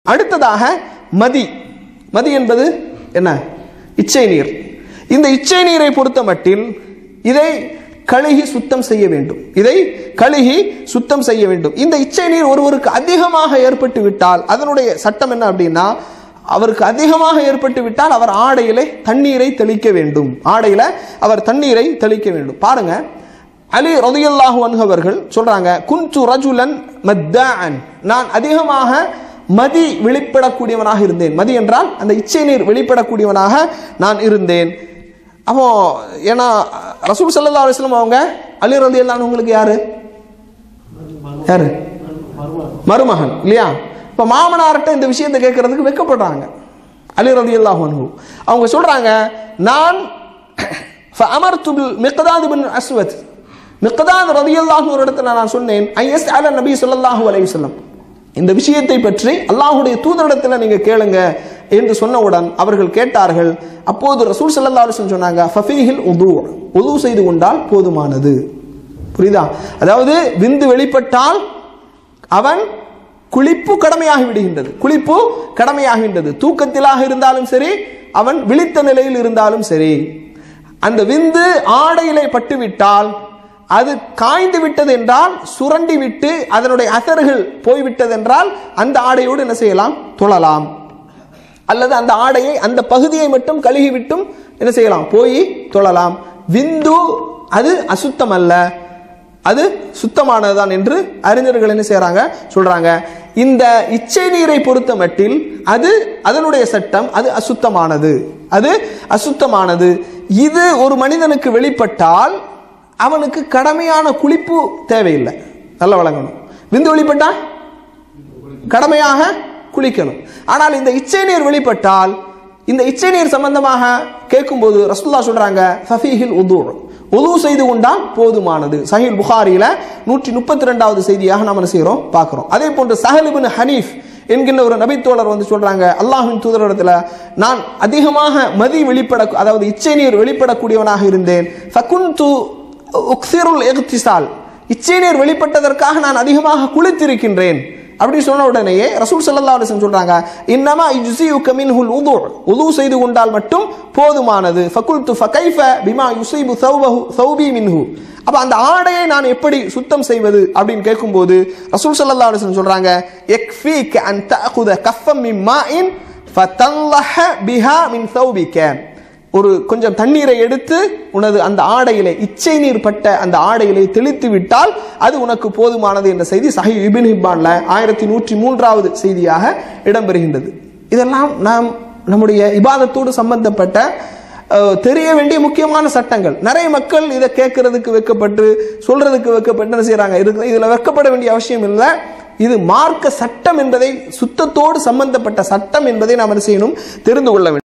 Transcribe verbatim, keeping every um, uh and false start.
அடுத்ததாக மதி. மதி என்பது என்ன? இச்சை நீர். இந்த இச்சை நீரை பொறுத்த மட்டில் இதை கழுகி சுத்தம் செய்ய வேண்டும். இதை கழுகி சுத்தம் செய்ய வேண்டும். இந்த இச்சை நீர் ஒருவருக்கு அதிகமாக ஏற்பட்டு விட்டால் அதனுடைய சட்டம் என்ன அப்படின்னா, அவருக்கு அதிகமாக ஏற்பட்டு விட்டால் அவர் ஆடையிலே தண்ணீரை தெளிக்க வேண்டும். ஆடையில அவர் தண்ணீரை தெளிக்க வேண்டும். பாருங்க, அலி ரலியல்லாஹு அன்ஹு அவர்கள் சொல்றாங்க, குன்து ரஜுலன் மத்தாஅன், நான் அதிகமாக மதி வெளிப்படக்கூடியவனாக இருந்தேன். மதி என்றால் அந்த இச்சை நீர் வெளிப்படக்கூடியவனாக நான் இருந்தேன். அப்போ ஏன்னா ரசூல் ஸல்லல்லாஹு அலைஹி வஸல்லம் அவங்க அலி ரலியல்லாஹு அன்ஹுங்களுக்கு யாரு யாரு மருமகன் இல்லையா? இப்ப மாமனார்ட்ட இந்த விஷயத்தை கேட்கறதுக்கு வெட்கப்படுறாங்க அலி ரலியல்லாஹு அன்ஹு. அவங்க சொல்றாங்க, நான் ஃபஅமர்து பில் மிக்தாத் இப்னு அஸ்வத், மிக்தாத் ரலியல்லாஹு அன்ஹு இடத்துல நான் சொன்னேன், ஐயஸ்அல நபி ஸல்லல்லாஹு அலைஹி வஸல்லம், இந்த விஷயத்தை பற்றி அல்லாஹ்வுடைய தூதரிடத்தில் நீங்க கேளுங்க என்று சொன்னவுடன் அவர்கள் கேட்டார்கள். அப்போது ரசூல் ஸல்லல்லாஹு அலைஹி வஸல்லம் சொன்னாங்க, ஃபஃபீஹில் உது, உது செய்து கொண்டால் போதுமானது. புரியுதா? அதாவது விந்து வெளிப்பட்டால் அவன் குளிப்பு கடமையாகி விடுகின்றது. குளிப்பு கடமையாகின்றது. தூக்கத்திலாக இருந்தாலும் சரி, அவன் விழித்த நிலையில் இருந்தாலும் சரி, அந்த விந்து ஆடையிலே பட்டுவிட்டால் அது காய்ந்து விட்டது என்றால், சுரண்டி விட்டு அதனுடைய அசர்கள் போய்விட்டது என்றால் அந்த ஆடையோடு என்ன செய்யலாம்? தொழலாம். அல்லது அந்த ஆடையை அந்த பகுதியை மட்டும் கழுகி விட்டும் என்ன செய்யலாம்? போய் தொழலாம். விந்து அது அசுத்தம் அல்ல, அது சுத்தமானதுதான் என்று அறிஞர்கள் என்ன செய்யறாங்க? சொல்றாங்க. இந்த இச்சை நீரை பொறுத்த மட்டில் அது அதனுடைய சட்டம், அது அசுத்தமானது, அது அசுத்தமானது. இது ஒரு மனிதனுக்கு வெளிப்பட்டால் அவனுக்கு கடமையான குளிப்பு தேவையில்லை. நல்ல வழங்கணும். விந்து வெளிப்பட்டா கடமையாக குளிக்கணும். ஆனால் இந்த இச்சை நீர் வெளிப்பட்டால், இந்த இச்சை நீர் சம்பந்தமாக கேட்கும்போது ரசூலுல்லாஹ் சொல்றாங்க, ஃபஃபீஹில் உது, உது செய்து கொண்டால் போதுமானது. சஹீஹ் புகாரியில நூற்றி முப்பத்தி ரெண்டாவது செய்தியாக நாம் என்ன செய்யறோம்? பார்க்கிறோம். அதே போன்று சஹல் இப்னு ஹனீஃப் என்கின்ற ஒரு நபித்தோழர் வந்து சொல்றாங்க, அல்லாஹ்வின் தூதரிடத்துல நான் அதிகமாக மதி வெளிப்பட, அதாவது இச்சை நீர் வெளிப்படக்கூடியவனாக இருந்தேன். ஃபகுன்து உக்ஸிருல் இக்திசால், இச்சை நீர் வெளிப்பட்டதற்காக நான் அதிகமாக குளித்திருக்கின்றேன் அப்படி சொன்ன உடனேயே ரசூல் ஸல்லல்லாஹு அலைஹி வஸல்லம் சொல்றாங்க, இன்னமா யுஸியுக மின்ஹுல் உது, உது செய்து கொண்டால் மட்டும் போதுமானது. ஃபகுல்து ஃபகைஃப பிமா யுஸிபு ஸௌபஹு ஸௌபி மின்ஹு, அப்ப அந்த ஆடையை நான் எப்படி சுத்தம் செய்வது அப்படின்னு கேட்கும்போது ரசூல் ஸல்லல்லாஹு அலைஹி வஸல்லம் சொல்றாங்க, யக்ஃபீக அன் தஅகுத கஃபம் மின் மாஇன் ஃபதல்லஹ பிஹா மின் ஸௌபிக, ஒரு கொஞ்சம் தண்ணீரை எடுத்து உனது அந்த ஆடையிலே, இச்சை நீர் பட்ட அந்த ஆடையிலே தெளித்து விட்டால் அது உனக்கு போதுமானது என்ற செய்தி சஹீஹ் இப்னு ஹிப்பான்ல ஆயிரத்தி நூற்றி மூன்றாவது செய்தியாக இடம்பெறுகின்றது. இதெல்லாம் நாம் நம்முடைய இபாதத்தோடு சம்பந்தப்பட்ட தெரிய வேண்டிய முக்கியமான சட்டங்கள். நிறைய மக்கள் இதை கேட்கறதுக்கு வெட்கப்பட்டு சொல்றதுக்கு வெட்கப்பட்டு என்ன செய்யறாங்க? இதுல வெட்கப்பட வேண்டிய அவசியம் இல்லை. இது மார்க்க சட்டம் என்பதை, சுத்தத்தோடு சம்பந்தப்பட்ட சட்டம் என்பதை நாம் என்ன செய்யணும்? தெரிந்து கொள்ள வேண்டும்.